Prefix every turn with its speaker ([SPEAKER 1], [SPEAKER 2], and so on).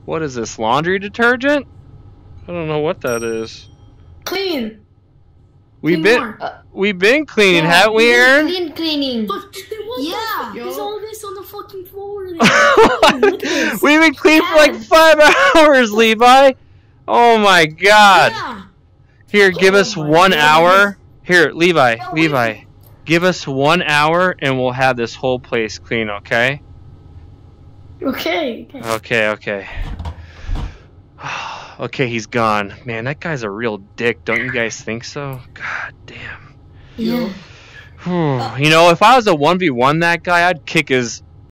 [SPEAKER 1] What is this? Laundry detergent? I don't know what that is.
[SPEAKER 2] Clean.
[SPEAKER 1] We've been cleaning, haven't we, Aaron?
[SPEAKER 2] Cleaning.
[SPEAKER 3] Yeah.
[SPEAKER 2] There's all this on the fucking floor.
[SPEAKER 1] We've been cleaning for like 5 hours, Levi. Oh my God.
[SPEAKER 2] Yeah.
[SPEAKER 1] Here, give us 1 hour. Here, Levi, give us 1 hour and we'll have this whole place clean, okay?
[SPEAKER 2] Okay.
[SPEAKER 1] Okay, he's gone. Man, that guy's a real dick. Don't you guys think so? God damn.
[SPEAKER 2] Yeah.
[SPEAKER 1] You know, if I was a 1v1 that guy, I'd kick his